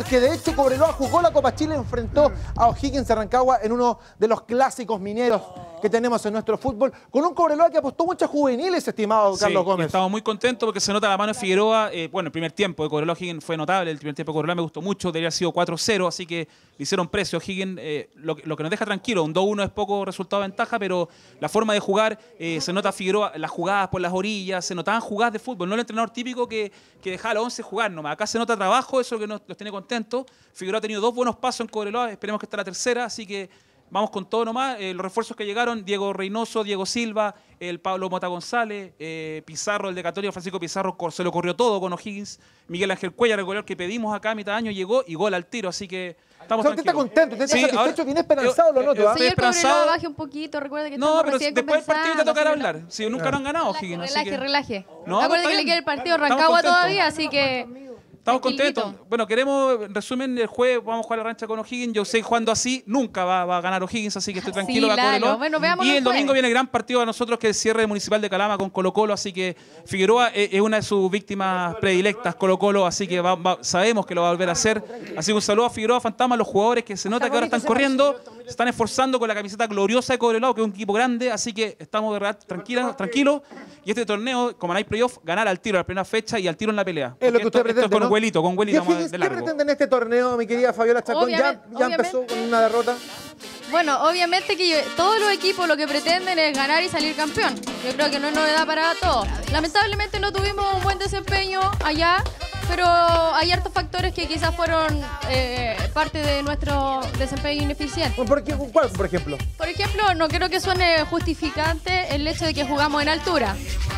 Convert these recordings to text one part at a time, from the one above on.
porque de hecho Cobreloa jugó la Copa Chile, enfrentó a O'Higgins de Rancagua en uno de los clásicos mineros que tenemos en nuestro fútbol, con un Cobreloa que apostó muchas juveniles, estimado Carlos Gómez. Estamos muy contentos porque se nota la mano de Figueroa. Bueno, el primer tiempo de Cobreloa O'Higgins fue notable, el primer tiempo de Cobreloa me gustó mucho, debería haber sido 4-0, así que le hicieron precio. O'Higgins, lo que nos deja tranquilo, un 2-1 es poco resultado de ventaja, pero la forma de jugar, se nota Figueroa, las jugadas por las orillas, se notaban jugadas de fútbol, no el entrenador típico que dejaba a los 11 jugar nomás. Acá se nota trabajo, eso es lo que los tiene contentos. Figueroa ha tenido 2 buenos pasos en Cobreloa, esperemos que esta la tercera, así que vamos con todo nomás. Los refuerzos que llegaron, Diego Reynoso, Diego Silva, el Pablo Mota González, Pizarro, el de Católica, Francisco Pizarro, se lo corrió todo con O'Higgins. Miguel Ángel Cuellar, el goleador que pedimos acá a mitad de año, llegó y gol al tiro, así que estamos tranquilos. Usted está contento, usted está satisfecho, bien esperanzado, lo noto. Señor Cobreloa, baje un poquito, recuerde que no, pero recién después del partido te tocará conversando, hablar. Si nunca lo han ganado O'Higgins. Relaje. No, Acuérdate que bien. le queda el partido a Estamos Rancagua contentos. todavía, así que... Estamos contentos. Bueno, queremos, en resumen, el jueves vamos a jugar la rancha con O'Higgins. Yo sé que jugando así nunca va a ganar O'Higgins, así que estoy tranquilo. Sí, va Lalo. Bueno, veámoslo y el el domingo jueves. viene el gran partido a nosotros, que es el cierre Municipal de Calama con Colo-Colo, así que Figueroa es una de sus víctimas predilectas, Colo-Colo, así que sabemos que lo va a volver a hacer. Así que un saludo a Figueroa Fantasma, a los jugadores que se nota que ahora están corriendo, se están esforzando con la camiseta gloriosa de Cobreloa, que es un equipo grande, así que estamos de verdad tranquilos. Y este torneo, como no hay playoff, ganar al tiro la primera fecha y al tiro en la pelea. Es lo que usted Esto pretende, es con ¿no? Huelito, con Huelito vamos de ¿Qué largo. pretende en este torneo, mi querida Fabiola Chacón? Ya empezó con una derrota. Bueno, obviamente que todos los equipos lo que pretenden es ganar y salir campeón. Yo creo que no es novedad para todos. Lamentablemente no tuvimos un buen desempeño allá, pero hay hartos factores que quizás fueron parte de nuestro desempeño ineficiente. ¿Cuál, por ejemplo? Por ejemplo, no creo que suene justificante el hecho de que jugamos en altura.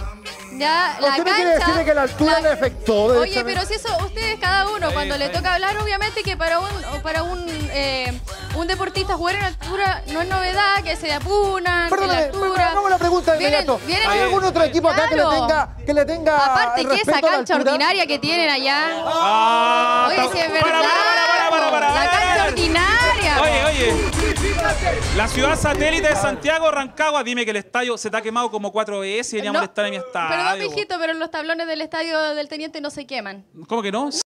Ya, la ¿Usted cancha, quiere decirle que la altura le afectó? Oye, pero si eso, ustedes cada uno, cuando le toca hablar, obviamente que para un deportista jugar en altura no es novedad, que se apunan, que la Perdóname, altura... hagamos la pregunta de inmediato. ¿Hay algún otro equipo acá que le tenga Aparte que esa respeto a la cancha altura? ordinaria que tienen allá... Ah, Oye, si es verdad, para. la cancha ordinaria. Oye, la ciudad satélite de Santiago, Rancagua, dime que el estadio se te ha quemado como 4 veces y deberíamos estar en mi estadio. Perdón, mijito, pero los tablones del estadio del Teniente no se queman. ¿Cómo que no?